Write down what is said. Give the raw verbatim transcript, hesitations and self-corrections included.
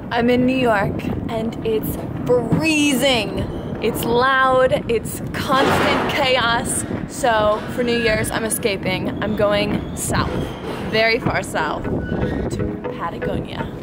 I'm in New York and it's freezing. It's loud, it's constant chaos. So for New Year's, I'm escaping. I'm going south, very far south, to Patagonia.